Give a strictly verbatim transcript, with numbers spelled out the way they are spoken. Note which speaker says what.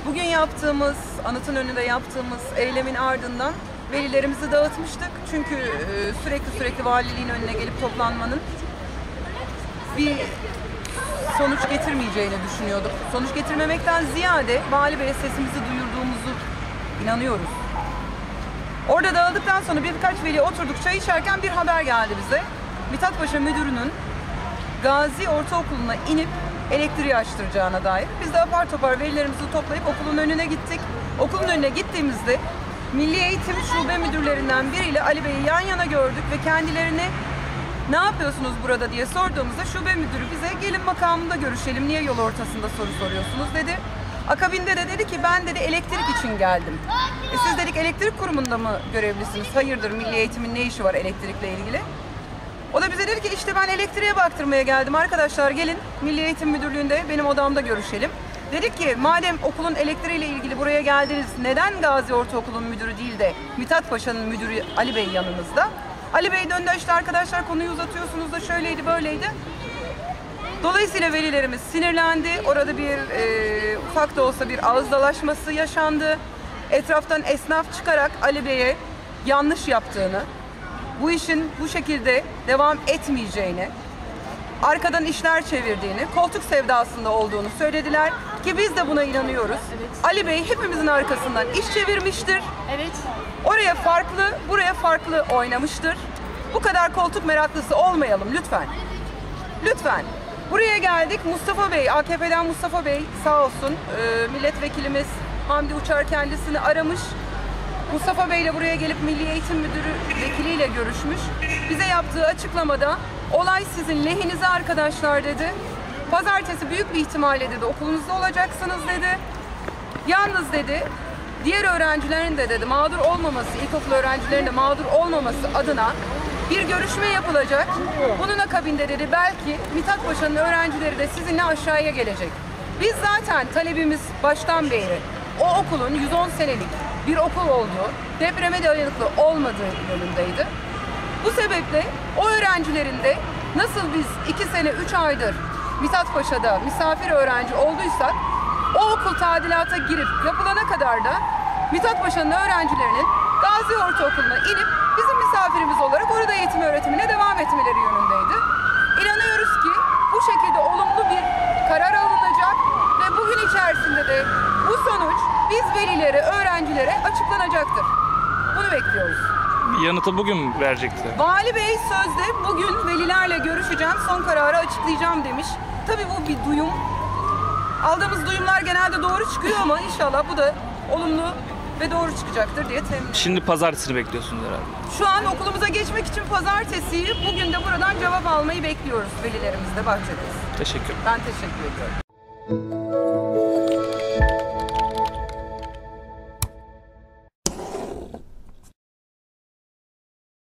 Speaker 1: Bugün yaptığımız, anıtın önünde yaptığımız eylemin ardından velilerimizi dağıtmıştık. Çünkü sürekli sürekli valiliğin önüne gelip toplanmanın bir sonuç getirmeyeceğini düşünüyorduk. Sonuç getirmemekten ziyade Vali Bey'e sesimizi duyurduğumuzu inanıyoruz. Orada dağıldıktan sonra birkaç veli oturduk çay içerken bir haber geldi bize. Mithat Paşa Müdürü'nün Gazi Ortaokulu'na inip elektriği açtıracağına dair. Biz de apar topar velilerimizi toplayıp okulun önüne gittik. Okulun önüne gittiğimizde Milli Eğitim Şube Müdürlerinden biriyle Ali Bey'i yan yana gördük ve kendilerine ne yapıyorsunuz burada diye sorduğumuzda şube müdürü bize gelin makamında görüşelim, niye yol ortasında soru soruyorsunuz dedi. Akabinde de dedi ki ben dedi elektrik için geldim. E siz dedik elektrik kurumunda mı görevlisiniz? Hayırdır, Milli Eğitim'in ne işi var elektrikle ilgili? O da bize dedi ki işte ben elektriğe baktırmaya geldim arkadaşlar, gelin Milli Eğitim Müdürlüğü'nde benim odamda görüşelim. Dedik ki madem okulun elektriğiyle ilgili buraya geldiniz, neden Gazi Ortaokulu'nun müdürü değil de Mithat Paşa'nın müdürü Ali Bey yanınızda? Ali Bey döndü, işte arkadaşlar konuyu uzatıyorsunuz da şöyleydi böyleydi. Dolayısıyla velilerimiz sinirlendi. Orada bir e, ufak da olsa bir ağız dalaşması yaşandı. Etraftan esnaf çıkarak Ali Bey'e yanlış yaptığını, bu işin bu şekilde devam etmeyeceğini, arkadan işler çevirdiğini, koltuk sevdasında olduğunu söylediler ki biz de buna inanıyoruz. Evet. Ali Bey hepimizin arkasından iş çevirmiştir. Evet. Oraya farklı, buraya farklı oynamıştır. Bu kadar koltuk meraklısı olmayalım lütfen. Lütfen. Buraya geldik. Mustafa Bey, A K P'den Mustafa Bey sağ olsun e, milletvekilimiz Hamdi Uçar kendisini aramış. Mustafa Bey ile buraya gelip Milli Eğitim Müdürü vekiliyle görüşmüş. Bize yaptığı açıklamada olay sizin lehinize arkadaşlar dedi. Pazartesi büyük bir ihtimalle dedi okulunuzda olacaksınız dedi. Yalnız dedi diğer öğrencilerin de dedi mağdur olmaması, ilkokul öğrencilerin de mağdur olmaması adına bir görüşme yapılacak. Bunun akabinde dedi belki Mithat Paşa'nın öğrencileri de sizinle aşağıya gelecek. Biz zaten talebimiz baştan beri o okulun yüz on senelik bir okul olduğu, depreme dayanıklı olmadığı yönündeydi. Bu sebeple o öğrencilerin de nasıl biz iki sene üç aydır Mithat Paşa'da misafir öğrenci olduysak o okul tadilata girip yapılana kadar da Mithat Paşa'nın öğrencilerinin Gazi Ortaokulu'na inip bizim misafirimiz olarak orada eğitim öğretimine devam etmeleri yönündeydi. İnanıyoruz ki bu şekilde olumlu bir karar alınacak ve bugün içerisinde de bu sonuç biz velilere, öğrencilere açıklanacaktır. Bunu bekliyoruz.
Speaker 2: Yanıtı bugün verecekti.
Speaker 1: Vali Bey sözde bugün velilerle görüşeceğim, son kararı açıklayacağım demiş. Tabii bu bir duyum. Aldığımız duyumlar genelde doğru çıkıyor ama inşallah bu da olumlu ve doğru çıkacaktır diye temin ediyorum.
Speaker 2: Şimdi pazartesini bekliyorsunuz herhalde.
Speaker 1: Şu an okulumuza geçmek için pazartesiyi, bugün de buradan cevap almayı bekliyoruz velilerimizle bahçedeyiz.
Speaker 2: Teşekkür ederim.
Speaker 1: Ben teşekkür ediyorum.